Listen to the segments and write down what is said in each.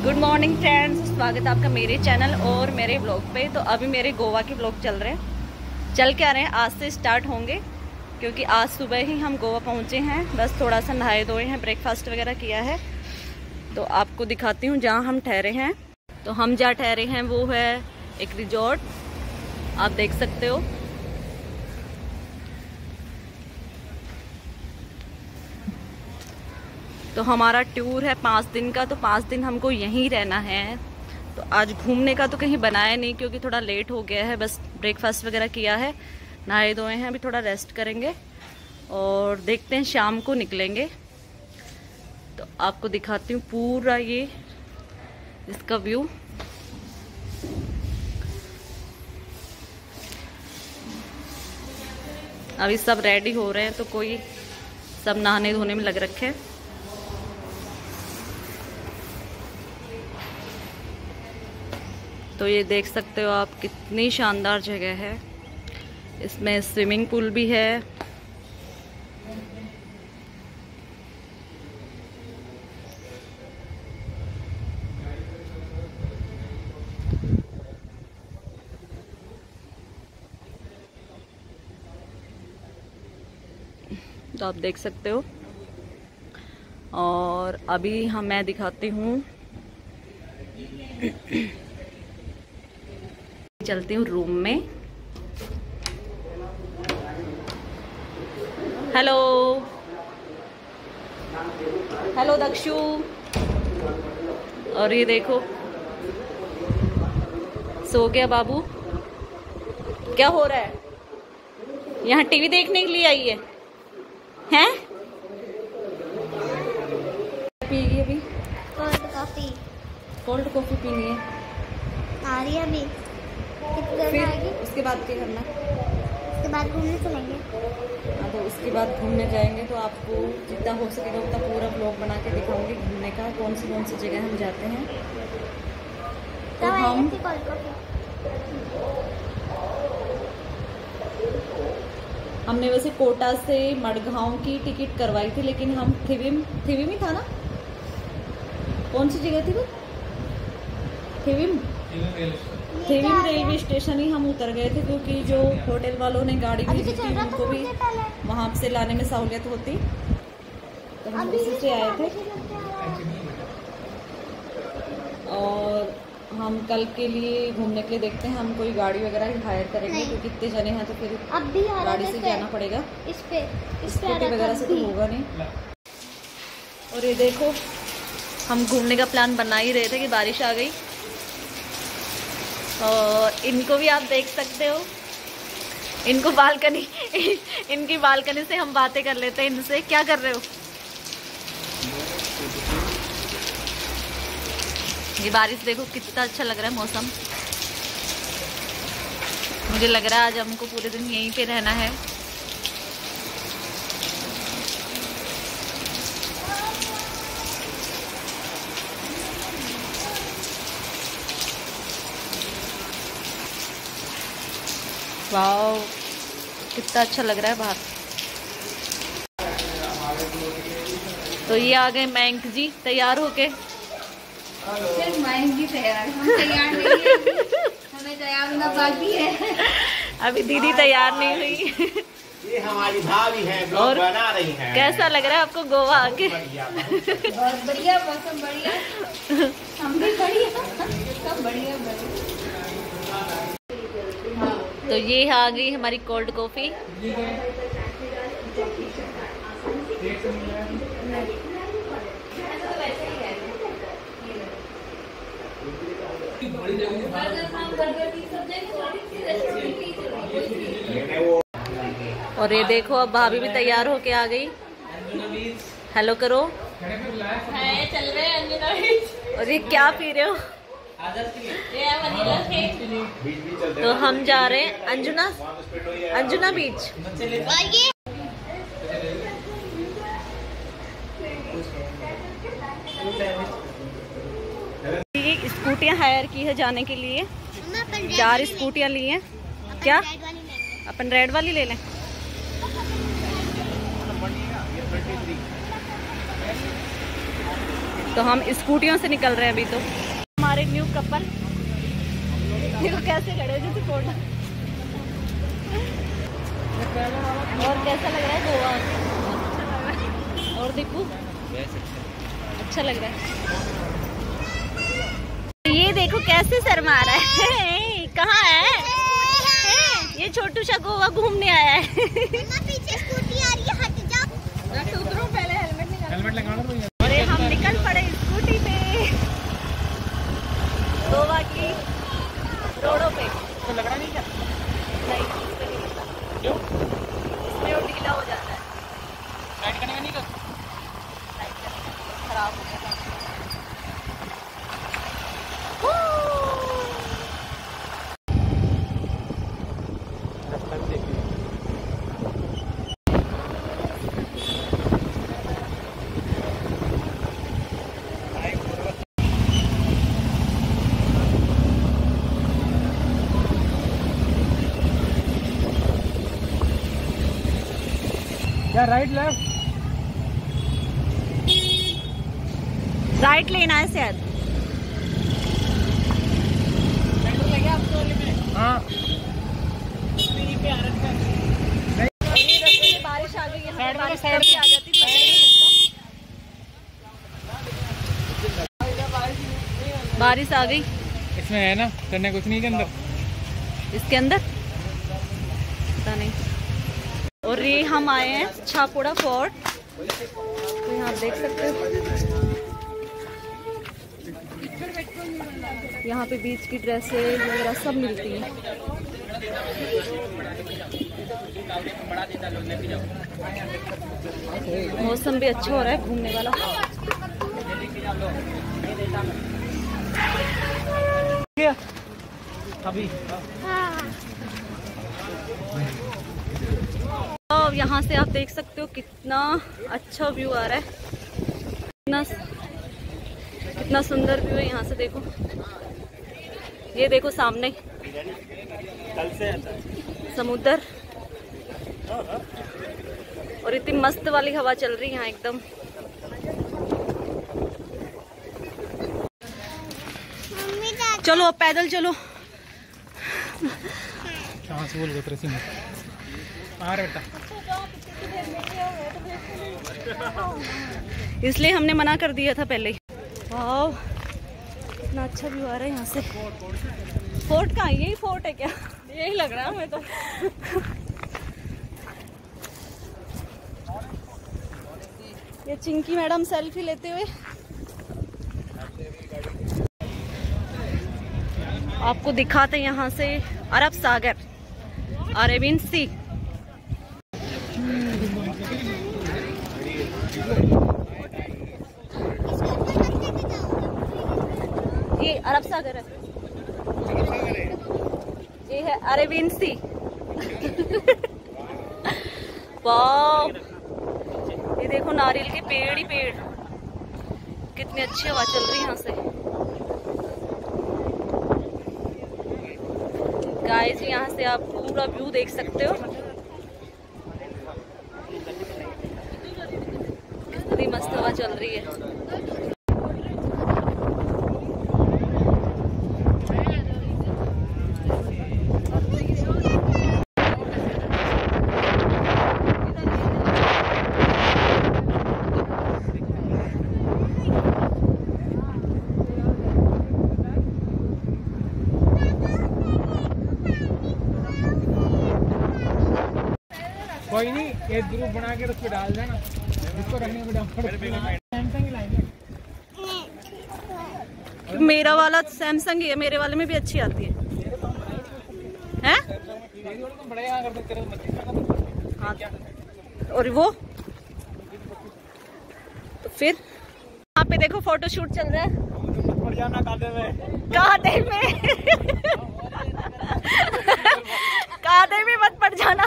Good morning friends, स्वागत है आपका मेरे चैनल और मेरे ब्लॉग पे। तो अभी मेरे गोवा के ब्लॉग चल रहे हैं, चल के आ रहे हैं। आज से स्टार्ट होंगे क्योंकि आज सुबह ही हम गोवा पहुंचे हैं। बस थोड़ा सा नहाए धोए हैं, ब्रेकफास्ट वगैरह किया है। तो आपको दिखाती हूँ जहाँ हम ठहरे हैं। तो हम जहाँ ठहरे हैं वो है एक रिजॉर्ट, आप देख सकते हो। तो हमारा टूर है 5 दिन का, तो 5 दिन हमको यहीं रहना है। तो आज घूमने का तो कहीं बनाया नहीं क्योंकि थोड़ा लेट हो गया है। बस ब्रेकफास्ट वगैरह किया है, नहाए धोए हैं, अभी थोड़ा रेस्ट करेंगे और देखते हैं शाम को निकलेंगे। तो आपको दिखाती हूँ पूरा ये इसका व्यू। अभी सब रेडी हो रहे हैं, तो कोई सब नहाने धोने में लग रखे हैं। तो ये देख सकते हो आप, कितनी शानदार जगह है। इसमें स्विमिंग पूल भी है। तो आप देख सकते हो। और अभी मैं दिखाती हूँ, चलती हूँ रूम में। Hello hello Dakshu. और ये देखो, सो गया बाबू। क्या हो रहा है? यहाँ टीवी देखने के लिए आई है हैं? पीगी अभी कोल्ड कॉफी पीनी है। आ रही है अभी। फिर उसके बाद क्या करना? उसके बाद घूमने चलेंगे। हाँ, तो उसके बाद घूमने जाएंगे। तो आपको जितना हो सकेगा उतना पूरा ब्लॉग बना के दिखाऊंगी घूमने का, कौन सी जगह हम जाते हैं। तो हमने वैसे कोटा से मडगांव की टिकट करवाई थी, लेकिन हम थिविम ही था ना? कौन सी जगह थी वो? थिविम रेलवे स्टेशन ही हम उतर गए थे, क्योंकि जो होटल वालों ने गाड़ी भेजी थी उनको भी वहां से लाने में सहूलियत होती। तो हम उसी से आए थे। और हम कल के लिए घूमने के लिए देखते हैं, हम कोई गाड़ी वगैरह ही हायर करेंगे क्योंकि इतने जने हैं तो फिर गाड़ी से जाना पड़ेगा। स्कूटी वगैरह से तो होगा नहीं। और ये देखो, हम घूमने का प्लान बना ही रहे थे कि बारिश आ गई। और इनको भी आप देख सकते हो, इनको इनकी बालकनी से हम बातें कर लेते हैं इनसे। क्या कर रहे हो? ये बारिश देखो, कितना अच्छा लग रहा है मौसम। मुझे लग रहा है आज हमको पूरे दिन यहीं पे रहना है। वाओ, कितना अच्छा लग रहा है बाहर। तो ये आ गए मयंक जी तैयार होके। सिर्फ मयंक जी तैयार, हम तैयार नहीं है। हमें तैयार होना बाकी है। अभी दीदी तैयार नहीं हुई। ये हमारी भाभी है, ब्लॉग बना रही है। कैसा लग रहा है आपको गोवा आके? बहुत बढ़िया, मौसम बढ़िया, हम भी बढ़िया, सब बढ़िया। तो ये आ गई हमारी कोल्ड कॉफी। और ये देखो, अब भाभी भी तैयार होके आ गई। हेलो करो। चल रहे हैं अंजना बीच। और ये क्या पी रहे हो? तो हम जा रहे हैं अंजुना बीच। स्कूटियां हायर की है जाने के लिए। 4 स्कूटियां ली हैं। क्या अपन रेड वाली ले लें? तो हम स्कूटियों से निकल रहे हैं अभी। तो हमारे न्यू कपल देखो कैसे खड़े जैसे फोटो। और कैसा लग रहा है गोवा? और दीपू अच्छा लग रहा है। ये देखो कैसे शर्मा रहा है। कहाँ है ये छोटू सा? गोवा घूमने आया है। पीछे स्कूटी आ रही है, हट जा। उतरो पहले, हेलमेट लगा लो। अरे हम निकल पड़े स्कूटी पे गोवा की रोडों पे। तो लग रहा नहीं क्या? नहीं, इसमें नहीं लगता। क्यों? इसमें वो ढीला हो जाता है। राइड करने का नहीं कर? राइड करने का खराब हो गया। क्या राइट लेफ्ट? राइट लेना है शायद। हाँ। बारिश आ गई है, साइड में, बारिश साइड कभी में। आ जाती पता ही नहीं लगता। बारिश आ गई। इसमें है ना करने कुछ नहीं के अंदर। इसके अंदर पता नहीं। और ये हम आए हैं छापोड़ा फोर्ट। तो यहाँ आप देख सकते हो, यहाँ पे बीच की ड्रेसेस वगैरह सब मिलती हैं। मौसम भी अच्छा हो रहा है घूमने वाला। अभी और यहाँ से आप देख सकते हो कितना अच्छा व्यू आ रहा है। कितना सुंदर व्यू है यहाँ से। देखो, ये देखो सामने समुद्र और इतनी मस्त वाली हवा चल रही है यहाँ एकदम। चलो अब पैदल चलो। कहाँ से बोल गए आ रहा बेटा? इसलिए हमने मना कर दिया था पहले ही। वाह, इतना अच्छा व्यू आ रहा है यहाँ से। फोर्ट कहाँ? यही फोर्ट है क्या? यही लग रहा है हमें तो। ये चिंकी मैडम सेल्फी लेते हुए। आपको दिखाते हैं यहाँ से अरब सागर, अरेबियन सी। ये अरब सागर है, ये है अरेबियन सी। वाह, ये देखो नारियल के पेड़ ही पेड़। कितनी अच्छी हवा चल रही है यहाँ से। गाइस, यहाँ से आप पूरा व्यू देख सकते हो। कितनी मस्त हवा चल रही है। कोई नहीं, एक ग्रुप बना के उस पर डाल देना, जिसको रखने को सैमसंग लाएंगे। मेरा वाला सैमसंग ही है, मेरे वाले में भी अच्छी आती है। हैं? हाँ, और वो तो फिर यहाँ पे देखो फोटो शूट चल रहा है। कादे में कादे में मत पड़ जाना।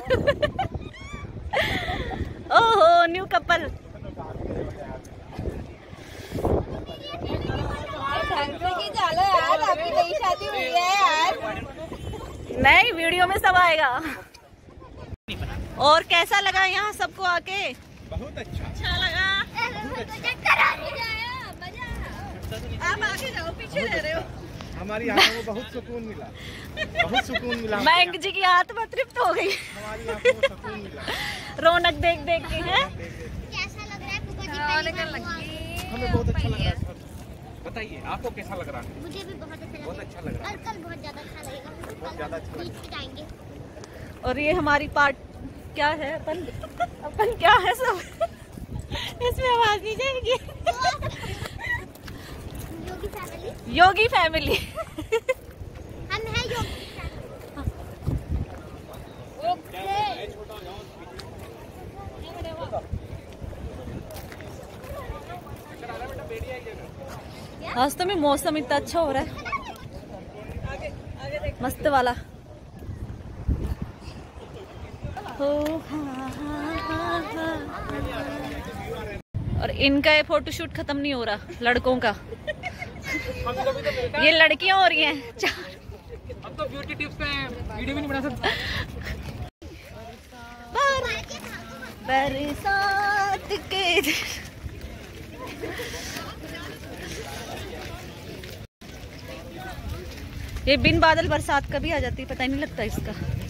ओहो, न्यू कपल। आपकी नई शादी हुई है यार। नहीं, वीडियो में सब आएगा। और कैसा लगा यहाँ सबको आके? बहुत अच्छा। अच्छा लगा। आप आगे जाओ, पीछे रह रहे हो। हमारी आंखों को बहुत सुकून मिला, बहुत सुकून मिला। मयंक जी की आत्मा तृप्त हो गई हमारी आंखों को सुकून मिला, रौनक देख देख के। हैं कैसा लग रहा है फूफा जी? हमें बहुत अच्छा लग रहा है। बताइए आपको कैसा लग रहा है? मुझे भी बहुत अच्छा लग रहा है। और कल बहुत ज्यादा अच्छा लगेगा। बहुत ज्यादा अच्छा बीच पे जाएंगे। और ये हमारी पार्ट क्या है, अपन क्या है सब इसमें आवाज नहीं जाएगी। योगी फैमिली। योगी फैमिली। हम हैं योगी आज तो में मौसम इतना अच्छा हो रहा है, मस्त वाला। और इनका ये फोटोशूट खत्म नहीं हो रहा, लड़कों का। ये लड़कियां हो रही हैं। हम तो ब्यूटी टिप्स पे वीडियो भी नहीं बना सकते। बरसात के ये बिन बादल बरसात कभी आ जाती है, पता ही नहीं लगता इसका।